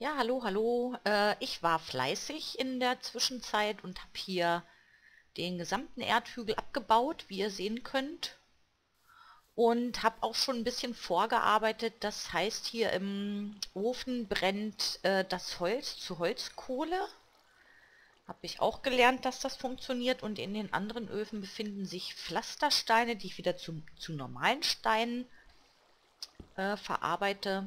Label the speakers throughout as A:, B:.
A: Ja, hallo, hallo. Ich war fleißig in der Zwischenzeit und habe hier den gesamten Erdhügel abgebaut, wie ihr sehen könnt. Und habe auch schon ein bisschen vorgearbeitet. Das heißt, hier im Ofen brennt das Holz zu Holzkohle. Habe ich auch gelernt, dass das funktioniert. Und in den anderen Öfen befinden sich Pflastersteine, die ich wieder zu normalen Steinen verarbeite.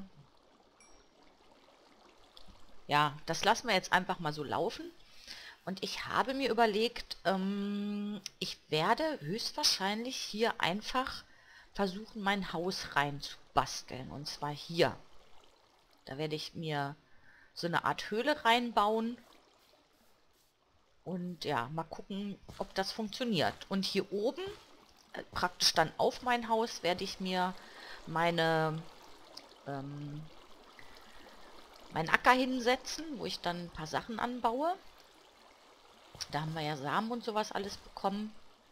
A: Ja, das lassen wir jetzt einfach mal so laufen. Und ich habe mir überlegt, ich werde höchstwahrscheinlich hier einfach versuchen, mein Haus rein zu basteln. Und zwar hier. Da werde ich mir so eine Art Höhle reinbauen. Und ja, mal gucken, ob das funktioniert. Und hier oben, praktisch dann auf mein Haus, werde ich mir meine, meinen Acker hinsetzen, wo ich dann ein paar Sachen anbaue. Da haben wir ja Samen und sowas alles bekommen.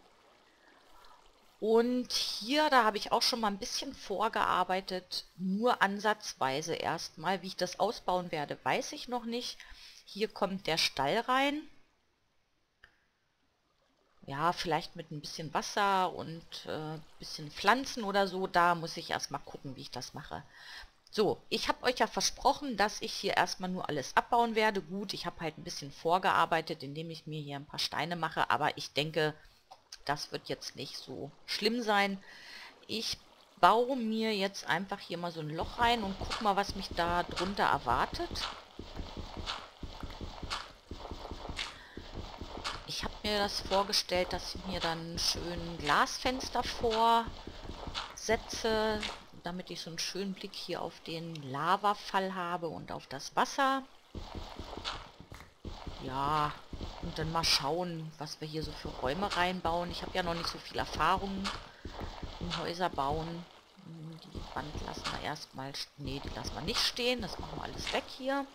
A: Und hier, da habe ich auch schon mal ein bisschen vorgearbeitet, nur ansatzweise erstmal. Wie ich das ausbauen werde, weiß ich noch nicht. Hier kommt der Stall rein. Ja, vielleicht mit ein bisschen Wasser und ein bisschen Pflanzen oder so. Da muss ich erstmal gucken, wie ich das mache. So, ich habe euch ja versprochen, dass ich hier erstmal nur alles abbauen werde. Gut, ich habe halt ein bisschen vorgearbeitet, indem ich mir hier ein paar Steine mache. Aber ich denke, das wird jetzt nicht so schlimm sein. Ich baue mir jetzt einfach hier mal so ein Loch rein und guck mal, was mich da drunter erwartet. Ich habe mir das vorgestellt, dass ich mir dann schön Glasfenster vorsetze, damit ich so einen schönen Blick hier auf den Lavafall habe und auf das Wasser. Ja, und dann mal schauen, was wir hier so für Räume reinbauen. Ich habe ja noch nicht so viel Erfahrung im Häuser bauen. Die Wand lassen wir erstmal... Nee, die lassen wir nicht stehen. Das machen wir alles weg hier.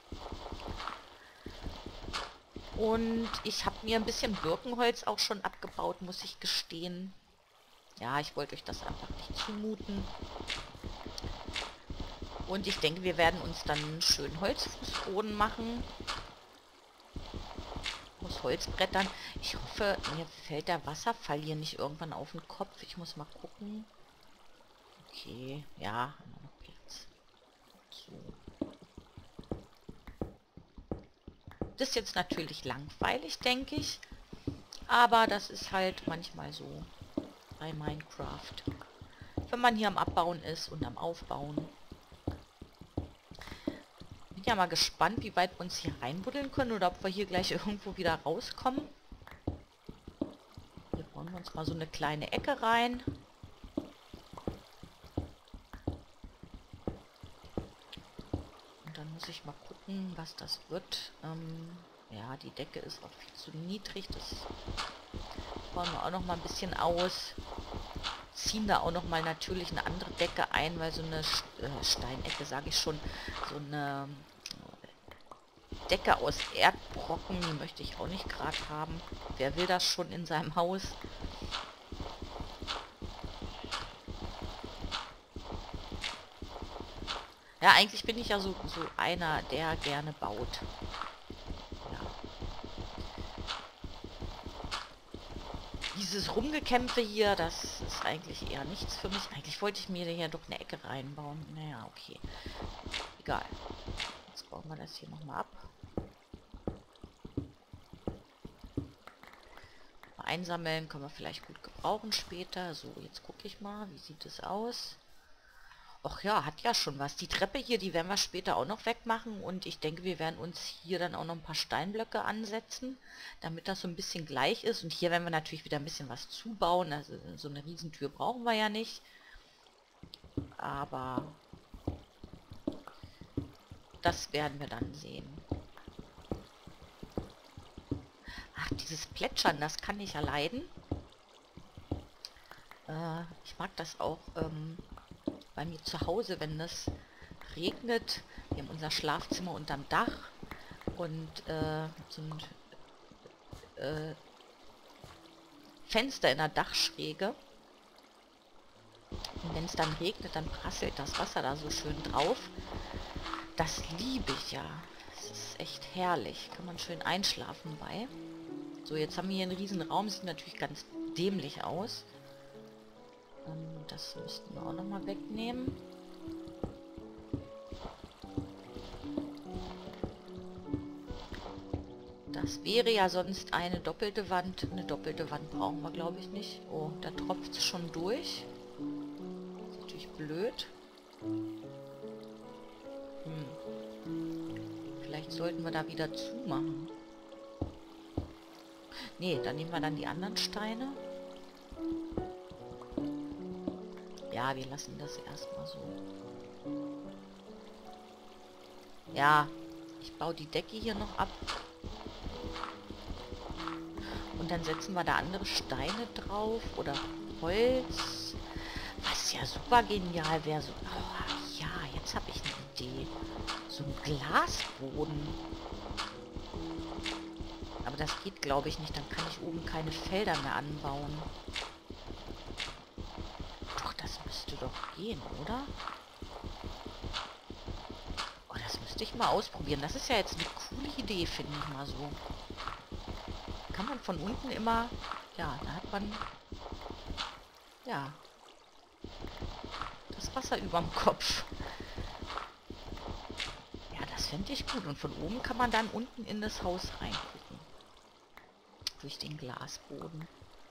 A: Und ich habe mir ein bisschen Birkenholz auch schon abgebaut, muss ich gestehen. Ja, ich wollte euch das einfach nicht zumuten. Und ich denke, wir werden uns dann einen schönen Holzfußboden machen. Aus Holzbrettern. Ich hoffe, mir fällt der Wasserfall hier nicht irgendwann auf den Kopf. Ich muss mal gucken. Okay, ja, haben wir noch Platz. So. Das ist jetzt natürlich langweilig, denke ich. Aber das ist halt manchmal so bei Minecraft. Wenn man hier am Abbauen ist und am Aufbauen. Bin ja mal gespannt, wie weit wir uns hier reinbuddeln können oder ob wir hier gleich irgendwo wieder rauskommen. Hier bauen wir uns mal so eine kleine Ecke rein. Und dann muss ich mal gucken, was das wird. Ja, die Decke ist auch viel zu niedrig. Das bauen wir auch noch mal ein bisschen aus. Ziehen da auch noch mal natürlich eine andere Decke ein, weil so eine Steinecke, sage ich schon, so eine Decke aus Erdbrocken, die möchte ich auch nicht gerade haben. Wer will das schon in seinem Haus? Ja, eigentlich bin ich ja so einer, der gerne baut. Ja. Dieses Rumgekämpfe hier, das ist eigentlich eher nichts für mich. Eigentlich wollte ich mir hier doch eine Ecke reinbauen. Naja, okay. Egal. Jetzt bauen wir das hier nochmal ab. Einsammeln können wir vielleicht gut gebrauchen später. So, jetzt gucke ich mal, wie sieht es aus? Ach ja, hat ja schon was. Die Treppe hier, die werden wir später auch noch wegmachen. Und ich denke, wir werden uns hier dann auch noch ein paar Steinblöcke ansetzen, damit das so ein bisschen gleich ist. Und hier werden wir natürlich wieder ein bisschen was zubauen. Also so eine Riesentür brauchen wir ja nicht. Aber das werden wir dann sehen. Ach, dieses Plätschern, das kann ich ja leiden. Ich mag das auch bei mir zu Hause, wenn es regnet. Wir haben unser Schlafzimmer unterm Dach und so ein Fenster in der Dachschräge. Und wenn es dann regnet, dann prasselt das Wasser da so schön drauf. Das liebe ich ja. Das ist echt herrlich. Kann man schön einschlafen bei. So, jetzt haben wir hier einen riesen Raum. Sieht natürlich ganz dämlich aus. Das müssten wir auch nochmal wegnehmen. Das wäre ja sonst eine doppelte Wand. Eine doppelte Wand brauchen wir, glaube ich, nicht. Oh, da tropft es schon durch. Das ist natürlich blöd. Vielleicht sollten wir da wieder zumachen. Nee, dann nehmen wir dann die anderen Steine. Ja, wir lassen das erstmal so. Ja, ich baue die Decke hier noch ab. Und dann setzen wir da andere Steine drauf oder Holz. Was ja super genial wäre. So, oh, ja, jetzt habe ich eine Idee. So ein Glasboden. Aber das geht, glaube ich, nicht. Dann kann ich oben keine Felder mehr anbauen. Doch, das müsste doch gehen, oder? Oh, das müsste ich mal ausprobieren. Das ist ja jetzt eine coole Idee, finde ich mal so. Kann man von unten immer... Ja, da hat man... Ja. Das Wasser überm Kopf. Ja, das finde ich gut. Und von oben kann man dann unten in das Haus reingucken. Durch den Glasboden.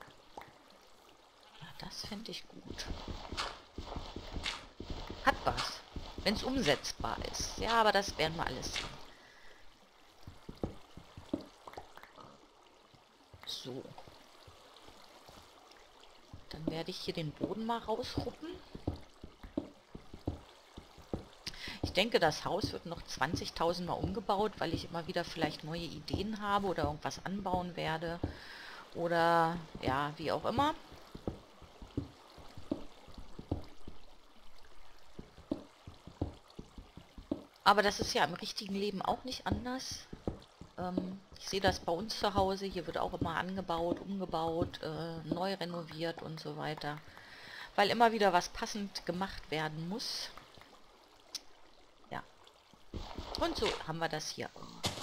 A: Ja, das finde ich gut. Hat was. Wenn es umsetzbar ist. Ja, aber das werden wir alles sehen. So. Dann werde ich hier den Boden mal rausruppen. Ich denke, das Haus wird noch 20.000 Mal umgebaut, weil ich immer wieder vielleicht neue Ideen habe oder irgendwas anbauen werde. Oder, ja, wie auch immer. Aber das ist ja im richtigen Leben auch nicht anders. Ich sehe das bei uns zu Hause. Hier wird auch immer angebaut, umgebaut, neu renoviert und so weiter. Weil immer wieder was passend gemacht werden muss. Ja. Und so haben wir das hier.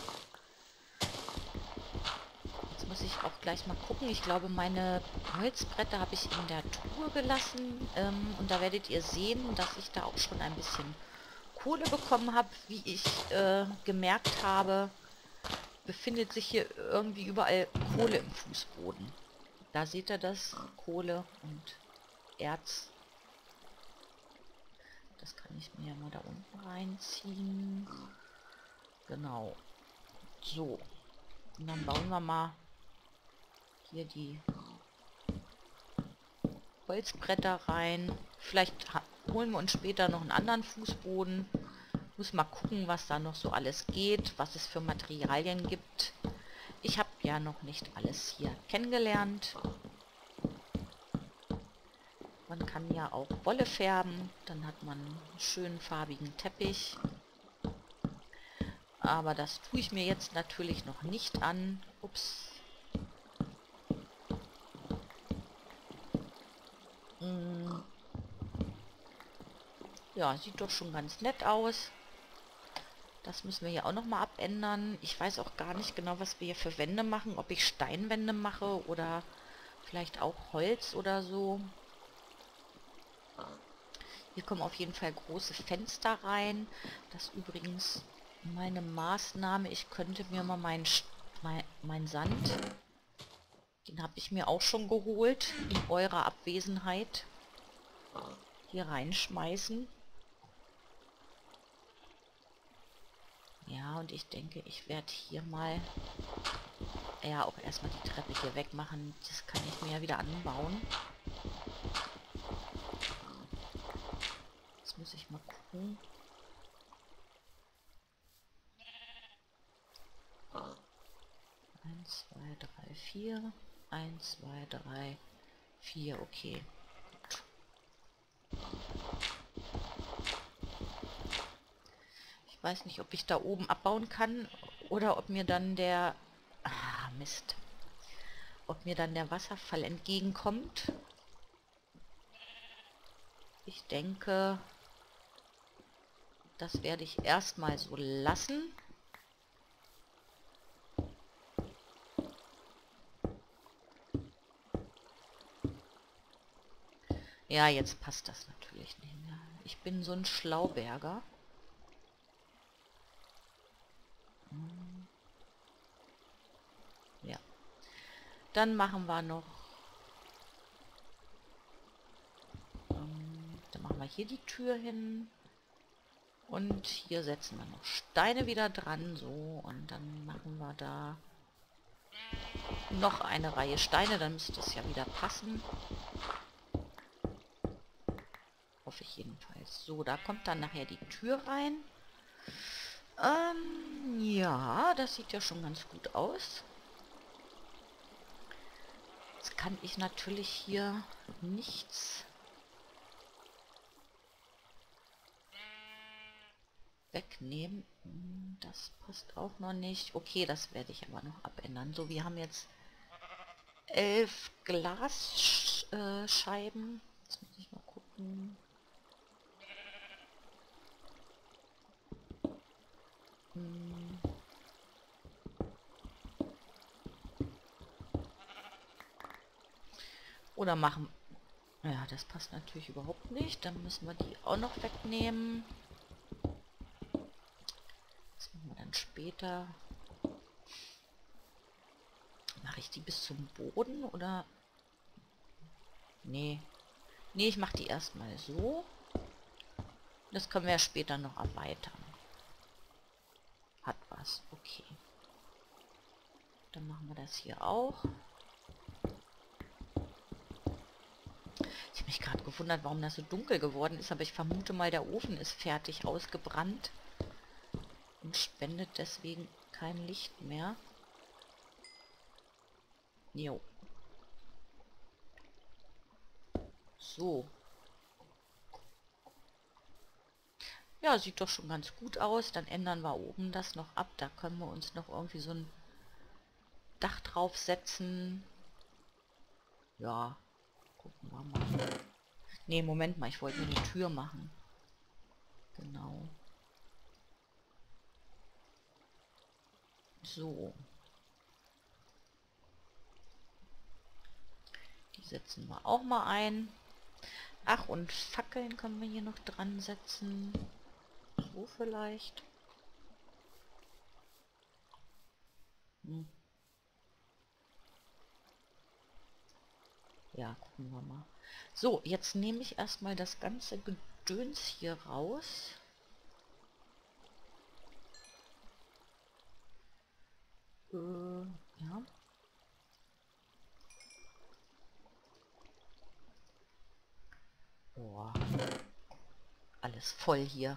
A: Jetzt muss ich auch gleich mal gucken. Ich glaube, meine Holzbretter habe ich in der Truhe gelassen. Und da werdet ihr sehen, dass ich da auch schon ein bisschen Kohle bekommen habe. Wie ich gemerkt habe, befindet sich hier irgendwie überall Kohle im Fußboden. Da seht ihr das. Kohle und Erz. Das kann ich mir mal da unten reinziehen. Genau. So. Und dann bauen wir mal hier die Holzbretter rein. Vielleicht holen wir uns später noch einen anderen Fußboden. Muss mal gucken, was da noch so alles geht, was es für Materialien gibt. Ich habe ja noch nicht alles hier kennengelernt. Man kann ja auch Wolle färben, dann hat man einen schönen farbigen Teppich. Aber das tue ich mir jetzt natürlich noch nicht an. Ups. Ja, sieht doch schon ganz nett aus. Das müssen wir hier auch nochmal abändern. Ich weiß auch gar nicht genau, was wir hier für Wände machen. Ob ich Steinwände mache oder vielleicht auch Holz oder so. Hier kommen auf jeden Fall große Fenster rein. Das ist übrigens meine Maßnahme. Ich könnte mir mal mein Sand, den habe ich mir auch schon geholt, in eurer Abwesenheit, hier reinschmeißen. Ja, und ich denke, ich werde hier mal ja auch erstmal die Treppe hier wegmachen. Das kann ich mir ja wieder anbauen. Jetzt muss ich mal gucken. Eins, zwei, drei, vier. 1, 2, 3, 4. Okay. Ich weiß nicht, ob ich da oben abbauen kann oder ob mir dann der... Ah, Mist. Ob mir dann der Wasserfall entgegenkommt. Ich denke... Das werde ich erstmal so lassen. Ja, jetzt passt das natürlich nicht mehr. Ich bin so ein Schlauberger. Ja. Dann machen wir noch... dann machen wir hier die Tür hin. Und hier setzen wir noch Steine wieder dran. So, und dann machen wir da noch eine Reihe Steine. Dann müsste es ja wieder passen. Hoffe ich jedenfalls. So, da kommt dann nachher die Tür rein. Ja, das sieht ja schon ganz gut aus. Jetzt kann ich natürlich hier nichts wegnehmen. Das passt auch noch nicht. Okay, das werde ich aber noch abändern. So, wir haben jetzt 11 Glasscheiben. Jetzt muss ich mal gucken. Oder machen... Ja, das passt natürlich überhaupt nicht. Dann müssen wir die auch noch wegnehmen. Das machen wir dann später. Mache ich die bis zum Boden oder... Nee. Nee, ich mache die erstmal so. Das können wir ja später noch erweitern. Hat was. Okay. Dann machen wir das hier auch. Ich habe mich gerade gewundert, warum das so dunkel geworden ist, aber ich vermute mal, der Ofen ist fertig ausgebrannt und spendet deswegen kein Licht mehr. Jo. So. Ja, sieht doch schon ganz gut aus. Dann ändern wir oben das noch ab. Da können wir uns noch irgendwie so ein Dach drauf setzen. Ja, gucken wir mal. Ne, Moment mal, ich wollte mir eine Tür machen. Genau. So. Die setzen wir auch mal ein. Ach, und Fackeln können wir hier noch dran setzen. So vielleicht. Ja, gucken wir mal. So, jetzt nehme ich erstmal das ganze Gedöns hier raus. Ja. Boah. Alles voll hier.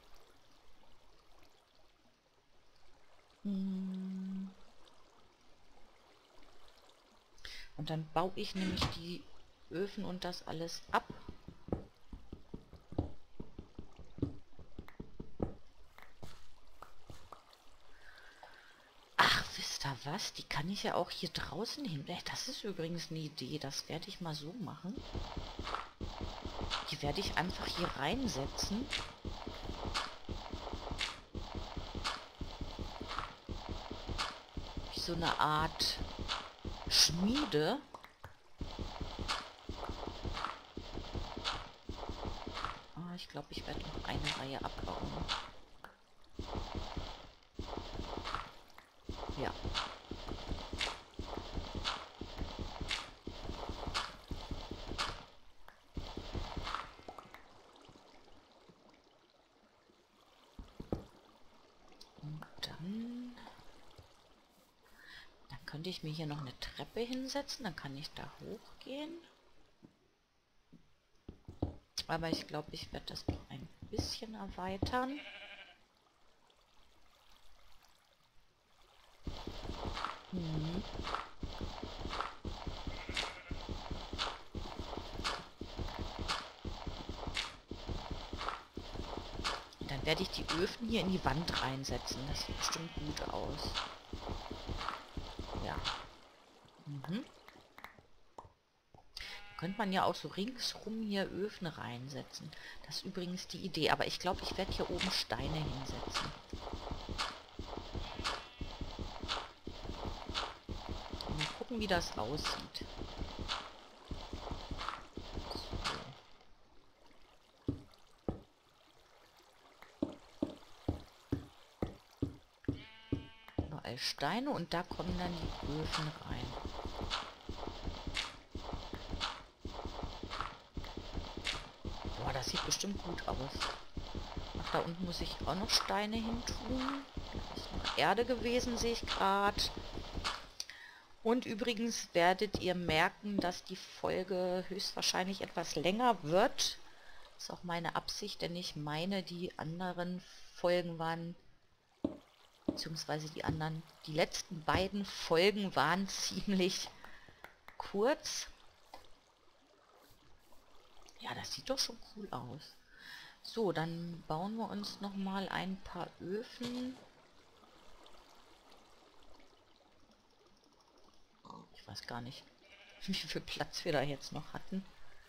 A: Und dann baue ich nämlich die Öfen und das alles ab. Ach, wisst ihr was? Die kann ich ja auch hier draußen hin. Das ist übrigens eine Idee. Das werde ich mal so machen. Die werde ich einfach hier reinsetzen. Wie so eine Art Schmiede. Ah, ich glaube, ich werde noch eine Reihe abbauen. Ja. Und dann könnte ich mir hier noch eine Treppe hinsetzen, dann kann ich da hochgehen. Aber ich glaube, ich werde das noch ein bisschen erweitern. Dann werde ich die Öfen hier in die Wand reinsetzen. Das sieht bestimmt gut aus. Ja. Dann könnte man ja auch so ringsrum hier Öfen reinsetzen. Das ist übrigens die Idee. Aber ich glaube, ich werde hier oben Steine hinsetzen. Mal gucken, wie das aussieht. So. Überall Steine und da kommen dann die Öfen rein. Boah, das sieht bestimmt gut aus. Ach, da unten muss ich auch noch Steine hin tun. Da ist noch Erde gewesen, sehe ich gerade. Und übrigens werdet ihr merken, dass die Folge höchstwahrscheinlich etwas länger wird. Das ist auch meine Absicht, denn ich meine, die anderen Folgen waren, beziehungsweise die letzten beiden Folgen waren ziemlich kurz. Ja, das sieht doch schon cool aus. So, dann bauen wir uns nochmal ein paar Öfen. Ich weiß gar nicht, wie viel Platz wir da jetzt noch hatten.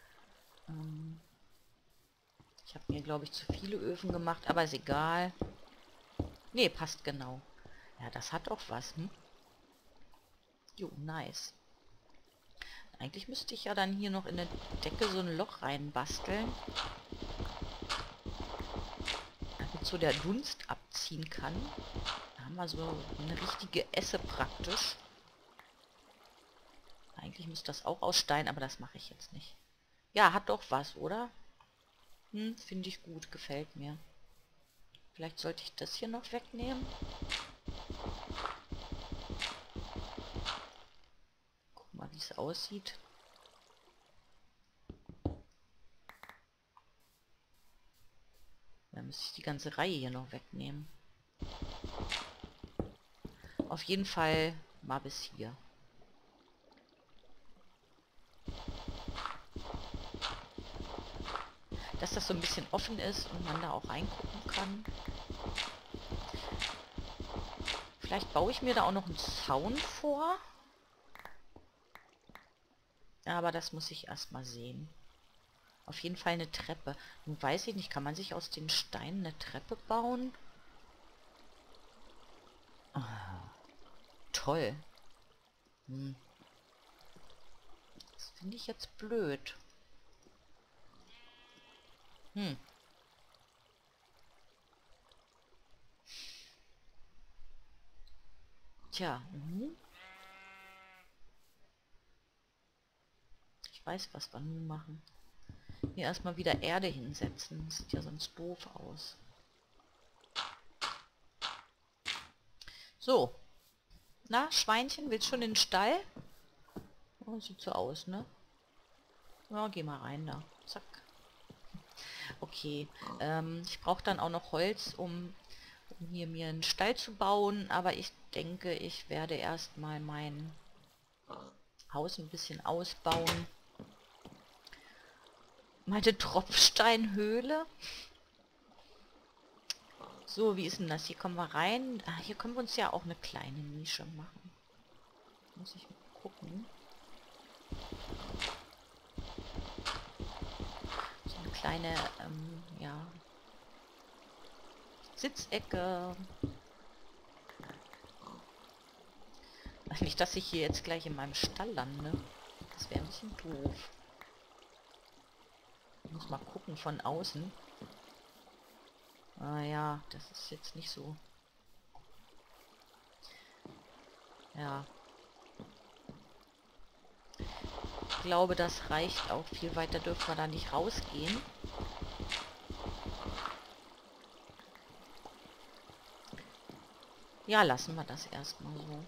A: Ich habe mir, glaube ich, zu viele Öfen gemacht, aber ist egal. Ne, passt genau. Ja, das hat auch was, hm? Jo, nice. Eigentlich müsste ich ja dann hier noch in der Decke so ein Loch reinbasteln, damit so der Dunst abziehen kann. Da haben wir so eine richtige Esse praktisch. Eigentlich müsste das auch aus Stein, aber das mache ich jetzt nicht. Ja, hat doch was, oder? Finde ich gut, gefällt mir. Vielleicht sollte ich das hier noch wegnehmen. Guck mal, wie es aussieht. Dann müsste ich die ganze Reihe hier noch wegnehmen. Auf jeden Fall mal bis hier. Dass das so ein bisschen offen ist und man da auch reingucken kann. Vielleicht baue ich mir da auch noch einen Zaun vor. Aber das muss ich erstmal sehen. Auf jeden Fall eine Treppe. Nun weiß ich nicht, kann man sich aus den Steinen eine Treppe bauen? Ah, toll. Das finde ich jetzt blöd. Tja, ich weiß, was wir nun machen. Hier erstmal wieder Erde hinsetzen. Das sieht ja sonst doof aus. So. Na, Schweinchen, willst schon in den Stall? Oh, sieht so aus, ne? Ja, geh mal rein da. Zack. Okay. Ich brauche dann auch noch Holz, um hier mir einen Stall zu bauen. Aber ich denke, ich werde erstmal mein Haus ein bisschen ausbauen. Meine Tropfsteinhöhle. So, wie ist denn das? Hier kommen wir rein. Ah, hier können wir uns ja auch eine kleine Nische machen. Muss ich mal gucken. So eine kleine, ja, Sitzecke. Nicht, dass ich hier jetzt gleich in meinem Stall lande. Das wäre ein bisschen doof. Ich muss mal gucken von außen. Ah ja, das ist jetzt nicht so. Ja. Ich glaube, das reicht auch. Viel weiter dürfen wir da nicht rausgehen. Ja, lassen wir das erstmal so.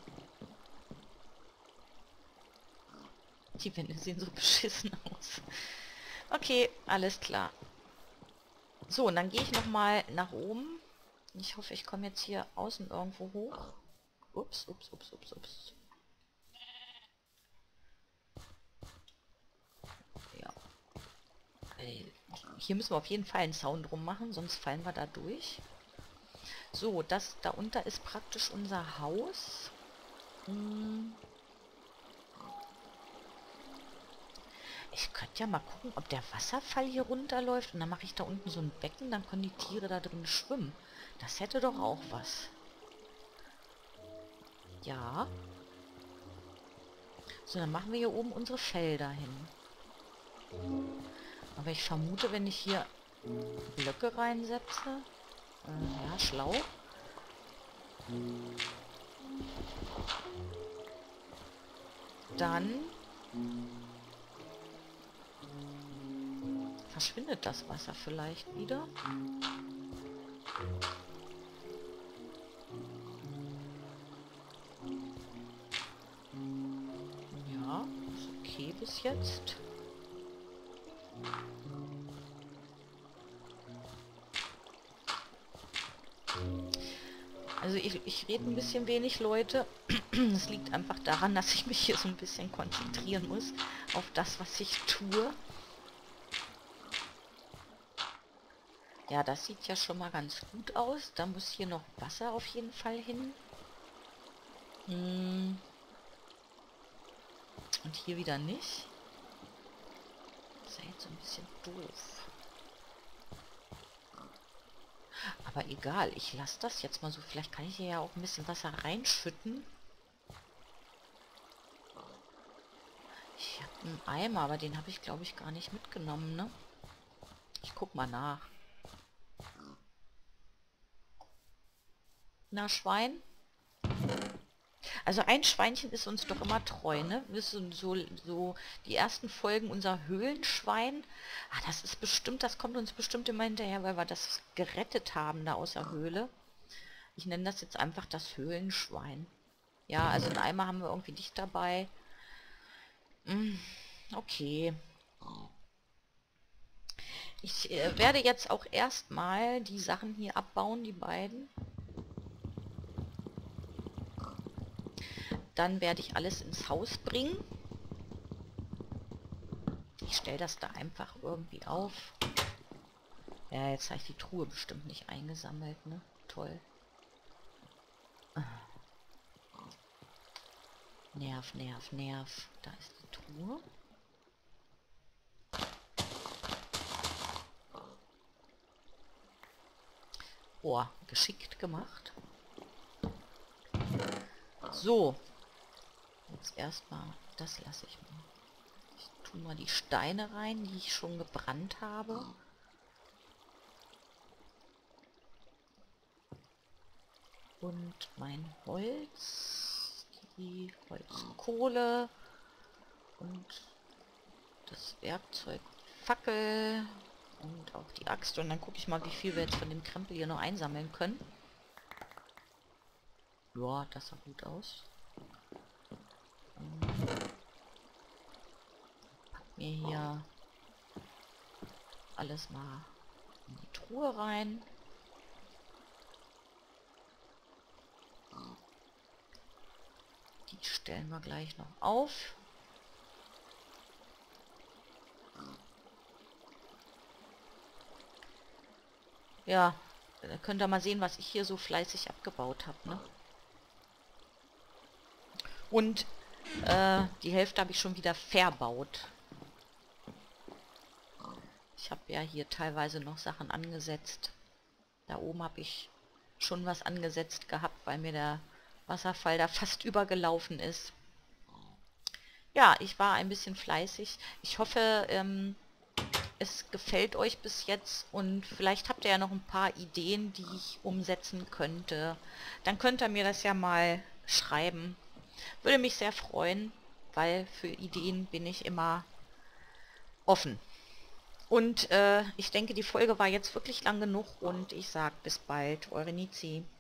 A: Die Wände sehen so beschissen aus. Okay, alles klar. So, und dann gehe ich nochmal nach oben. Ich hoffe, ich komme jetzt hier außen irgendwo hoch. Ups, ups, ups, ups, ups. Ja. Hier müssen wir auf jeden Fall einen Zaun drum machen, sonst fallen wir da durch. So, das da unten ist praktisch unser Haus. Ich könnte ja mal gucken, ob der Wasserfall hier runterläuft und dann mache ich da unten so ein Becken, dann können die Tiere da drin schwimmen. Das hätte doch auch was. Ja. So, dann machen wir hier oben unsere Felder hin. Aber ich vermute, wenn ich hier Blöcke reinsetze... ja, schlau. Dann... verschwindet das Wasser vielleicht wieder. Ja, ist okay bis jetzt. Also ich rede ein bisschen wenig, Leute. Es liegt einfach daran, dass ich mich hier so ein bisschen konzentrieren muss auf das, was ich tue. Ja, das sieht ja schon mal ganz gut aus. Da muss hier noch Wasser auf jeden Fall hin. Und hier wieder nicht. Das ist ja jetzt so ein bisschen doof. Aber egal, ich lasse das jetzt mal so. Vielleicht kann ich hier ja auch ein bisschen Wasser reinschütten. Ich habe einen Eimer, aber den habe ich, glaube ich, gar nicht mitgenommen, ne? Ich guck mal nach. Na, Schwein? Also ein Schweinchen ist uns doch immer treu, ne? So die ersten Folgen unser Höhlenschwein. Ah, das ist bestimmt, das kommt uns bestimmt immer hinterher, weil wir das gerettet haben da aus der Höhle. Ich nenne das jetzt einfach das Höhlenschwein. Ja, also einen Eimer haben wir irgendwie nicht dabei. Okay. Ich werde jetzt auch erstmal die Sachen hier abbauen, die beiden. Dann werde ich alles ins Haus bringen. Ich stelle das da einfach irgendwie auf. Ja, jetzt habe ich die Truhe bestimmt nicht eingesammelt, ne? Toll. Nerv, nerv, nerv. Da ist die Truhe. Oh, geschickt gemacht. So. Jetzt erstmal, das lasse ich mal. Ich tue mal die Steine rein, die ich schon gebrannt habe. Und mein Holz, die Holzkohle und das Werkzeug, Fackel und auch die Axt. Und dann gucke ich mal, wie viel wir jetzt von dem Krempel hier noch einsammeln können. Ja, das sah gut aus. Pack mir hier alles mal in die Truhe rein. Die stellen wir gleich noch auf. Ja, da könnt ihr mal sehen, was ich hier so fleißig abgebaut habe, ne? Und die Hälfte habe ich schon wieder verbaut. Ich habe ja hier teilweise noch Sachen angesetzt. Da oben habe ich schon was angesetzt gehabt, weil mir der Wasserfall da fast übergelaufen ist. Ja, ich war ein bisschen fleißig. Ich hoffe, es gefällt euch bis jetzt und vielleicht habt ihr ja noch ein paar Ideen, die ich umsetzen könnte. Dann könnt ihr mir das ja mal schreiben. Würde mich sehr freuen, weil für Ideen bin ich immer offen. Und ich denke, die Folge war jetzt wirklich lang genug und ich sage bis bald, eure Nizi.